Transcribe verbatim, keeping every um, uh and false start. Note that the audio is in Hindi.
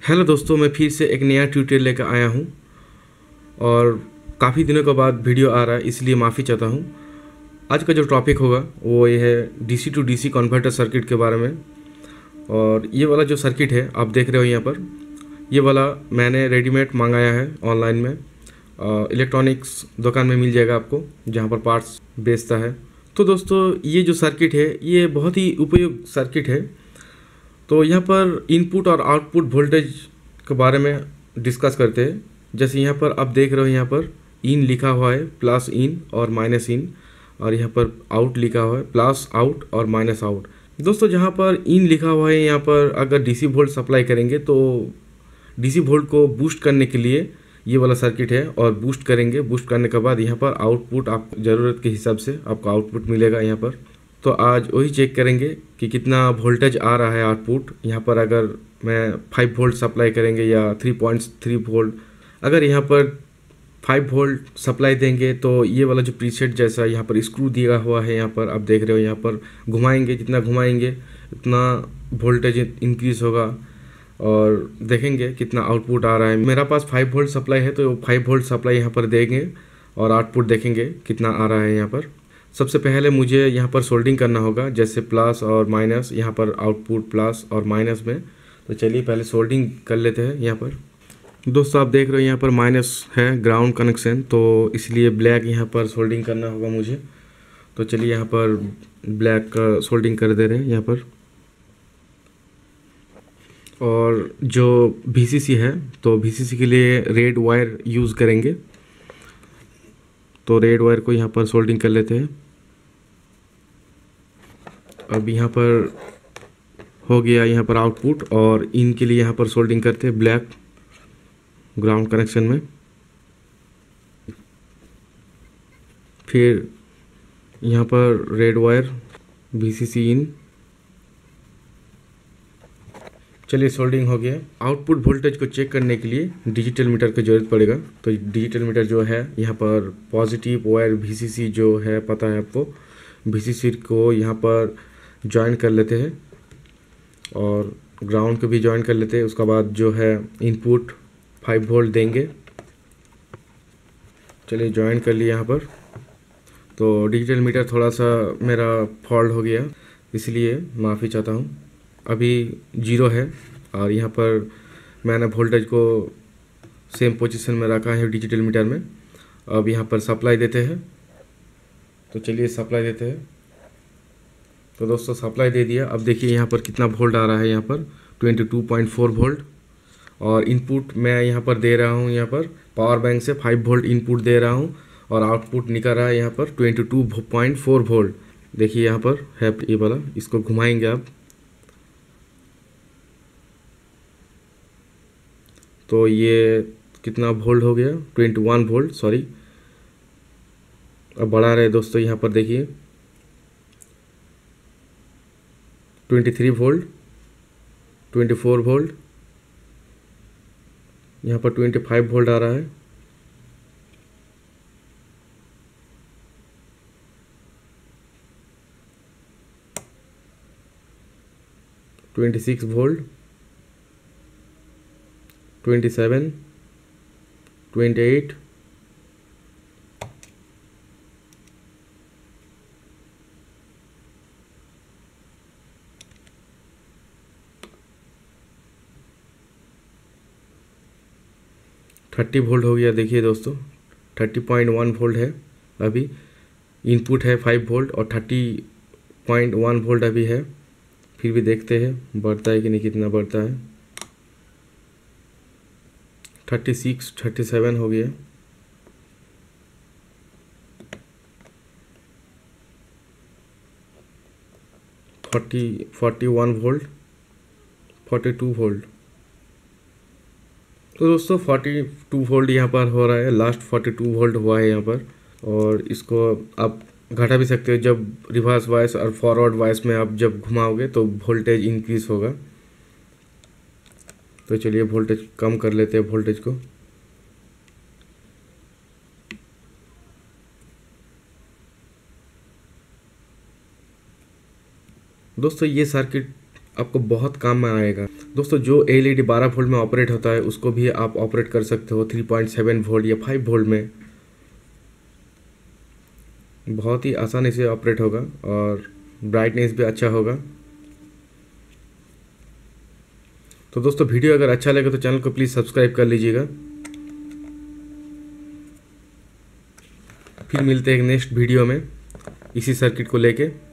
हेलो दोस्तों, मैं फिर से एक नया ट्यूटोरियल लेकर आया हूँ और काफ़ी दिनों के बाद वीडियो आ रहा है, इसलिए माफ़ी चाहता हूँ। आज का जो टॉपिक होगा वो ये है DC to DC converter circuit के बारे में। और ये वाला जो सर्किट है आप देख रहे हो यहाँ पर, ये वाला मैंने रेडीमेड मंगाया है ऑनलाइन में। इलेक्ट्रॉनिक्स दुकान में मिल जाएगा आपको, जहाँ पर पार्ट्स बेचता है। तो दोस्तों, ये जो सर्किट है ये बहुत ही उपयुक्त सर्किट है। तो यहाँ पर इनपुट और आउटपुट वोल्टेज के बारे में डिस्कस करते हैं। जैसे यहाँ पर आप देख रहे हो, यहाँ पर इन लिखा हुआ है, प्लस इन और माइनस इन, और यहाँ पर आउट लिखा हुआ है, प्लस आउट और माइनस आउट। दोस्तों, जहाँ पर इन लिखा हुआ है, यहाँ पर अगर डीसी वोल्ट सप्लाई करेंगे तो डीसी वोल्ट को बूस्ट करने के लिए ये वाला सर्किट है, और बूस्ट करेंगे। बूस्ट करने के बाद यहाँ पर आउटपुट आपको ज़रूरत के हिसाब से आपको आउटपुट मिलेगा यहाँ पर। तो आज वही चेक करेंगे कि कितना वोल्टेज आ रहा है आउटपुट। यहाँ पर अगर मैं फाइव वोल्ट सप्लाई करेंगे या थ्री पॉइंट थ्री वोल्ट, अगर यहाँ पर फाइव वोल्ट सप्लाई देंगे तो ये वाला जो प्रीसेट जैसा यहाँ पर स्क्रू दिया हुआ है, यहाँ पर आप देख रहे हो, यहाँ पर घुमाएंगे, जितना घुमाएंगे उतना वोल्टेज इंक्रीज होगा, और देखेंगे कितना आउटपुट आ रहा है। मेरा पास फाइव वोल्ट सप्लाई है तो फाइव वोल्ट सप्लाई यहाँ पर देंगे और आउटपुट देखेंगे कितना आ रहा है यहाँ पर। सबसे पहले मुझे यहाँ पर सोल्डिंग करना होगा, जैसे प्लस और माइनस, यहाँ पर आउटपुट प्लस और माइनस में। तो चलिए पहले सोल्डिंग कर लेते हैं। यहाँ पर दोस्तों आप देख रहे हो, यहाँ पर माइनस है ग्राउंड कनेक्शन, तो इसलिए ब्लैक यहाँ पर सोल्डिंग करना होगा मुझे। तो चलिए यहाँ पर ब्लैक का सोल्डिंग कर दे रहे हैं यहाँ पर। और जो वीसीसी है, तो वीसीसी के लिए रेड वायर यूज़ करेंगे, तो रेड वायर को यहाँ पर सोल्डिंग कर लेते हैं। अब यहाँ पर हो गया यहाँ पर आउटपुट, और इनके लिए यहाँ पर सोल्डिंग करते हैं ब्लैक ग्राउंड कनेक्शन में। फिर यहाँ पर रेड वायर वीसीसी इन। चलिए सोल्डिंग हो गया। आउटपुट वोल्टेज को चेक करने के लिए डिजिटल मीटर की ज़रूरत पड़ेगा। तो डिजिटल मीटर जो है, यहाँ पर पॉजिटिव वायर वीसीसी जो है, पता है आपको, वीसीसी को यहाँ पर ज्वाइन कर लेते हैं और ग्राउंड को भी ज्वाइन कर लेते हैं। उसके बाद जो है इनपुट फाइव वोल्ट देंगे। चलिए ज्वाइन कर लिया यहाँ पर। तो डिजिटल मीटर थोड़ा सा मेरा फॉल्ट हो गया, इसलिए माफ़ी चाहता हूँ। अभी जीरो है, और यहाँ पर मैंने वोल्टेज को सेम पोजीशन में रखा है डिजिटल मीटर में। अब यहाँ पर सप्लाई देते हैं। तो चलिए सप्लाई देते हैं। तो दोस्तों सप्लाई दे दिया। अब देखिए यहाँ पर कितना वोल्ट आ रहा है, यहाँ पर twenty two point four volt. और इनपुट मैं यहाँ पर दे रहा हूँ, यहाँ पर पावर बैंक से फाइव वोल्ट इनपुट दे रहा हूँ, और आउटपुट निकल रहा है यहाँ पर twenty two point four volt. देखिए यहाँ पर है ये वाला, इसको घुमाएंगे आप, तो ये कितना वोल्ट हो गया, ट्वेंटी वन वोल्ट, सॉरी। अब बढ़ा रहे दोस्तों, यहाँ पर देखिए twenty three volt, twenty four volt, यहाँ पर ट्वेंटी फाइव वोल्ट आ रहा है। Twenty six volt, twenty seven, twenty eight, thirty volt हो गया। देखिए दोस्तों, थर्टी पॉइंट वन वोल्ट है अभी। इनपुट है फाइव वोल्ट और थर्टी पॉइंट वन वोल्ट अभी है। फिर भी देखते हैं बढ़ता है कि नहीं, कितना बढ़ता है। थर्टी सिक्स, थर्टी सेवन हो गया। Forty forty one volt, forty two volt. तो दोस्तों फोर्टी टू वोल्ट यहाँ पर हो रहा है, लास्ट फोर्टी टू वोल्ट हुआ है यहाँ पर। और इसको आप घटा भी सकते हो, जब रिवर्स वाइस और फॉरवर्ड वाइस में आप जब घुमाओगे तो वोल्टेज इंक्रीज होगा। तो चलिए वोल्टेज कम कर लेते हैं, वोल्टेज को। दोस्तों ये सर्किट आपको बहुत काम में आएगा। दोस्तों जो एल ई डी बारह वोल्ट में ऑपरेट होता है उसको भी आप ऑपरेट कर सकते हो थ्री पॉइंट सेवन वोल्ट या फाइव वोल्ट में, बहुत ही आसानी से ऑपरेट होगा और ब्राइटनेस भी अच्छा होगा। तो दोस्तों वीडियो अगर अच्छा लगे तो चैनल को प्लीज़ सब्सक्राइब कर लीजिएगा। फिर मिलते हैं नेक्स्ट वीडियो में इसी सर्किट को लेके।